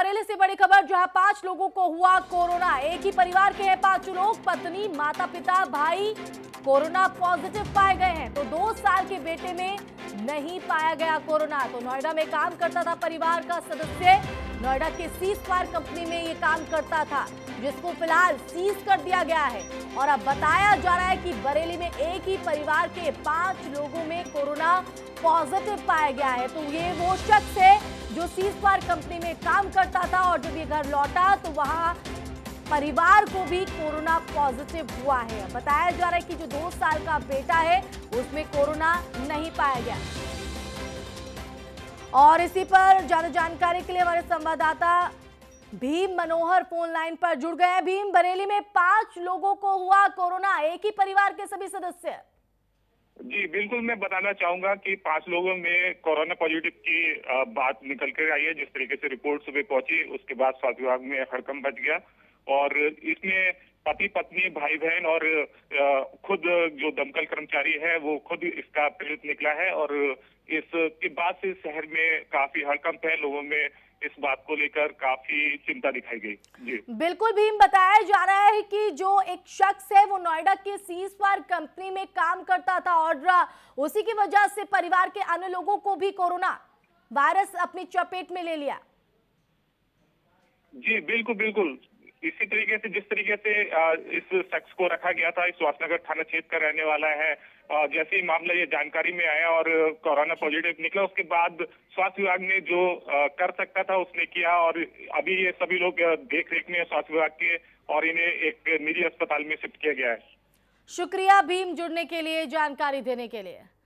बरेली से बड़ी खबर, जहां 5 लोगों को हुआ कोरोना। एक ही परिवार के हैं 5 लोग, पत्नी, माता पिता, भाई कोरोना पॉजिटिव पाए गए हैं। तो 2 साल के बेटे में नहीं पाया गया कोरोना। तो नोएडा में काम करता था परिवार का सदस्य, नोएडा के सी स्क्वायर कंपनी में ये काम करता था, जिसको फिलहाल सीज कर दिया गया है। और अब बताया जा रहा है कि बरेली में एक ही परिवार के 5 लोगों में कोरोना पॉजिटिव पाया गया है। तो ये वो शख्स है जो सी स्क्वायर कंपनी में काम करता था और जब ये घर लौटा तो वहां परिवार को भी कोरोना पॉजिटिव हुआ है। बताया जा रहा है कि जो 2 साल का बेटा है उसमें कोरोना नहीं पाया गया। और इसी पर ज्यादा जानकारी के लिए हमारे संवाददाता भीम मनोहर फोन लाइन पर जुड़ गए हैं। भीम, बरेली में 5 लोगों को हुआ कोरोना, एक ही परिवार के सभी सदस्य। जी बिल्कुल, मैं बताना चाहूंगा कि 5 लोगों में कोरोना पॉजिटिव की बात निकल कर आई है। जिस तरीके से रिपोर्ट सुबह पहुंची, उसके बाद स्वास्थ्य विभाग में हड़कंप मच गया और इसमें पति पत्नी, भाई बहन और खुद जो दमकल कर्मचारी है वो खुद इसका पीड़ित निकला है। और इसके बाद से शहर में काफी हड़कंप है, लोगों में इस बात को लेकर काफी चिंता दिखाई गई। जी बिल्कुल भीम, बताया जा रहा है कि जो एक शख्स है वो नोएडा के सी स्क्वायर कंपनी में काम करता था और उसी की वजह से परिवार के अन्य लोगों को भी कोरोना वायरस अपनी चपेट में ले लिया। जी बिल्कुल बिल्कुल, इसी तरीके से जिस तरीके से इस शख्स को रखा गया था, इस सुभाषनगर थाना क्षेत्र का रहने वाला है। जैसे ही मामला ये जानकारी में आया और कोरोना पॉजिटिव निकला, उसके बाद स्वास्थ्य विभाग ने जो कर सकता था उसने किया और अभी ये सभी लोग देख रेख में स्वास्थ्य विभाग के और इन्हें एक निजी अस्पताल में शिफ्ट किया गया है। शुक्रिया भीम, जुड़ने के लिए, जानकारी देने के लिए।